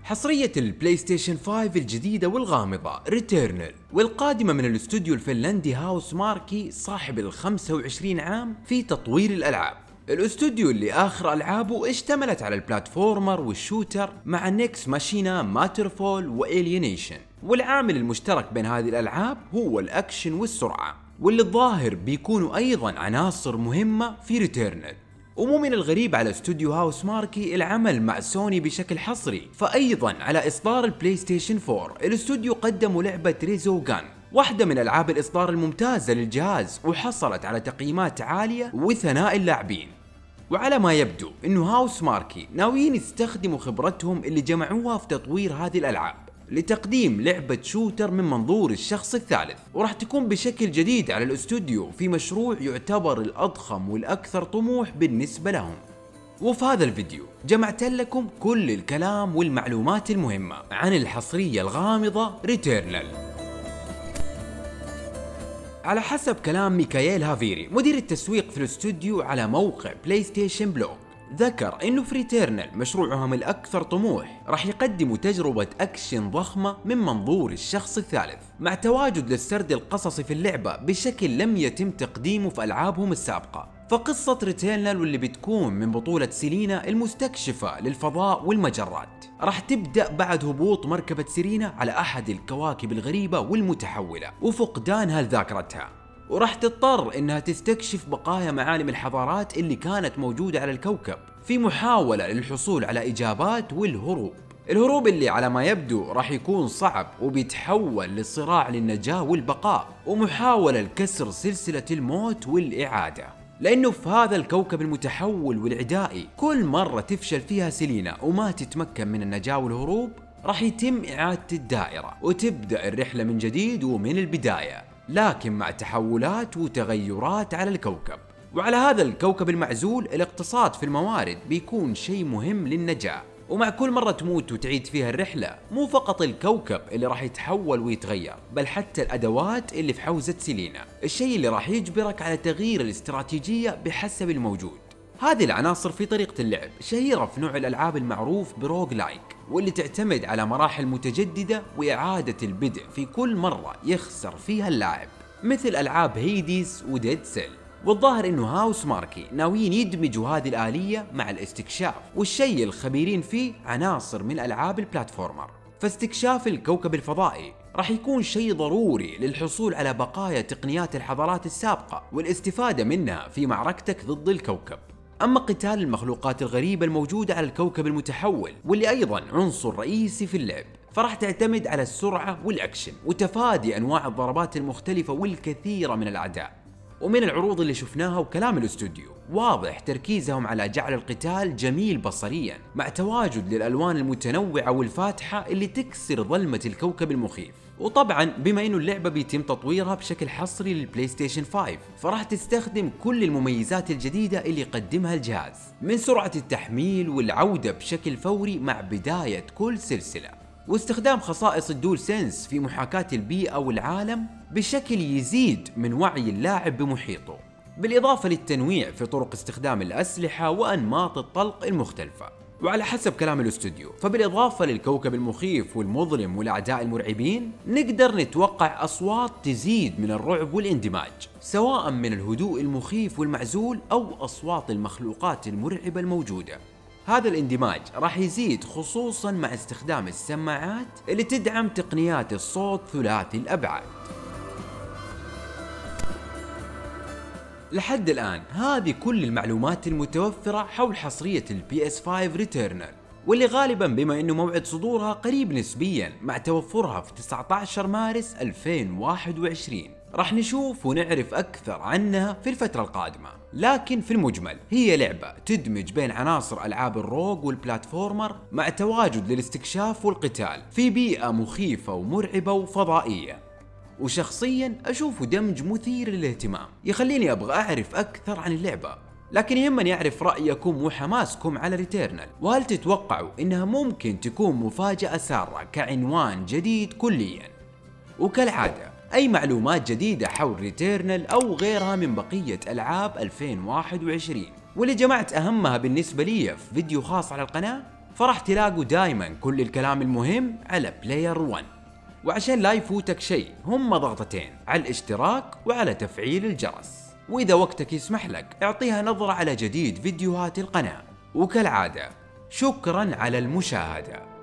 حصرية البلاي ستيشن 5 الجديدة والغامضة ريتيرنال، والقادمة من الاستوديو الفنلندي هاوسماركي صاحب ال 25 عام في تطوير الألعاب. الاستوديو اللي آخر ألعابه اشتملت على البلاتفورمر والشوتر مع نيكس ماشينا، ماترفول وإلينيشن، والعامل المشترك بين هذه الألعاب هو الأكشن والسرعة، واللي الظاهر بيكونوا أيضا عناصر مهمة في ريتيرنال. ومو من الغريب على استوديو هاوسماركي العمل مع سوني بشكل حصري، فأيضا على إصدار البلاي ستيشن 4 الاستوديو قدموا لعبة ريزوغان، واحدة من ألعاب الإصدار الممتازة للجهاز، وحصلت على تقييمات عالية وثناء اللاعبين. وعلى ما يبدو إنه هاوسماركي ناويين يستخدموا خبرتهم اللي جمعوها في تطوير هذه الألعاب لتقديم لعبة شوتر من منظور الشخص الثالث، وراح تكون بشكل جديد على الاستوديو في مشروع يعتبر الأضخم والأكثر طموح بالنسبة لهم. وفي هذا الفيديو جمعت لكم كل الكلام والمعلومات المهمة عن الحصرية الغامضة ريتيرنال. على حسب كلام ميكايل هافيري مدير التسويق في الاستوديو على موقع بلاي ستيشن بلوك، ذكر انه في ريتيرنال مشروعهم الاكثر طموح راح يقدموا تجربة اكشن ضخمة من منظور الشخص الثالث، مع تواجد للسرد القصصي في اللعبة بشكل لم يتم تقديمه في العابهم السابقة. فقصة ريتيرنال واللي بتكون من بطولة سيلينا المستكشفة للفضاء والمجرات راح تبدأ بعد هبوط مركبة سيرينا على احد الكواكب الغريبة والمتحولة وفقدانها لذاكرتها، وراح تضطر انها تستكشف بقايا معالم الحضارات اللي كانت موجودة على الكوكب في محاولة للحصول على اجابات الهروب اللي على ما يبدو راح يكون صعب وبيتحول لصراع للنجاة والبقاء ومحاولة لكسر سلسلة الموت والإعادة، لأنه في هذا الكوكب المتحول والعدائي كل مرة تفشل فيها سيلينا وما تتمكن من النجاة والهروب راح يتم إعادة الدائرة وتبدأ الرحلة من جديد ومن البداية، لكن مع تحولات وتغيرات على الكوكب. وعلى هذا الكوكب المعزول الاقتصاد في الموارد بيكون شيء مهم للنجاة، ومع كل مرة تموت وتعيد فيها الرحلة مو فقط الكوكب اللي راح يتحول ويتغير، بل حتى الأدوات اللي في حوزة سيلينا، الشيء اللي راح يجبرك على تغيير الاستراتيجية بحسب الموجود. هذه العناصر في طريقة اللعب شهيرة في نوع الألعاب المعروف بروج لايك، واللي تعتمد على مراحل متجددة وإعادة البدء في كل مرة يخسر فيها اللاعب، مثل ألعاب هيديز وديد سيل. والظاهر انه هاوسماركي ناويين يدمجوا هذه الآلية مع الاستكشاف، والشيء الخبيرين فيه عناصر من ألعاب البلاتفورمر. فاستكشاف الكوكب الفضائي راح يكون شيء ضروري للحصول على بقايا تقنيات الحضارات السابقة والاستفادة منها في معركتك ضد الكوكب. أما قتال المخلوقات الغريبة الموجودة على الكوكب المتحول واللي أيضا عنصر رئيسي في اللعب، فراح تعتمد على السرعة والأكشن وتفادي أنواع الضربات المختلفة والكثير من الأعداء. ومن العروض اللي شفناها وكلام الاستوديو واضح تركيزهم على جعل القتال جميل بصريا، مع تواجد للألوان المتنوعة والفاتحة اللي تكسر ظلمة الكوكب المخيف. وطبعا بما انه اللعبة بيتم تطويرها بشكل حصري للبلاي ستيشن 5، فراح تستخدم كل المميزات الجديدة اللي يقدمها الجهاز، من سرعة التحميل والعودة بشكل فوري مع بداية كل سلسلة، واستخدام خصائص الدول سنس في محاكاة البيئة والعالم بشكل يزيد من وعي اللاعب بمحيطه، بالإضافة للتنويع في طرق استخدام الأسلحة وأنماط الطلق المختلفة. وعلى حسب كلام الاستوديو فبالإضافة للكوكب المخيف والمظلم والأعداء المرعبين، نقدر نتوقع أصوات تزيد من الرعب والاندماج، سواء من الهدوء المخيف والمعزول أو أصوات المخلوقات المرعبة الموجودة. هذا الاندماج راح يزيد خصوصا مع استخدام السماعات اللي تدعم تقنيات الصوت ثلاثي الأبعاد. لحد الآن هذه كل المعلومات المتوفرة حول حصرية البي اس 5 ريتيرنال، واللي غالبا بما انه موعد صدورها قريب نسبيا مع توفرها في 19 مارس 2021 راح نشوف ونعرف أكثر عنها في الفترة القادمة. لكن في المجمل هي لعبة تدمج بين عناصر ألعاب الروج والبلاتفورمر مع تواجد للاستكشاف والقتال في بيئة مخيفة ومرعبة وفضائية، وشخصيا أشوفه دمج مثير للاهتمام يخليني أبغى أعرف أكثر عن اللعبة. لكن يهمني أعرف رأيكم وحماسكم على ريتيرنال، وهل تتوقعوا إنها ممكن تكون مفاجأة سارة كعنوان جديد كليا؟ وكالعادة أي معلومات جديدة حول ريتيرنال أو غيرها من بقية ألعاب 2021 واللي جمعت أهمها بالنسبة لي في فيديو خاص على القناة، فراح تلاقوا دايما كل الكلام المهم على بلاير 1. وعشان لا يفوتك شيء هم ضغطتين على الاشتراك وعلى تفعيل الجرس، وإذا وقتك يسمح لك اعطيها نظرة على جديد فيديوهات القناة. وكالعادة شكرا على المشاهدة.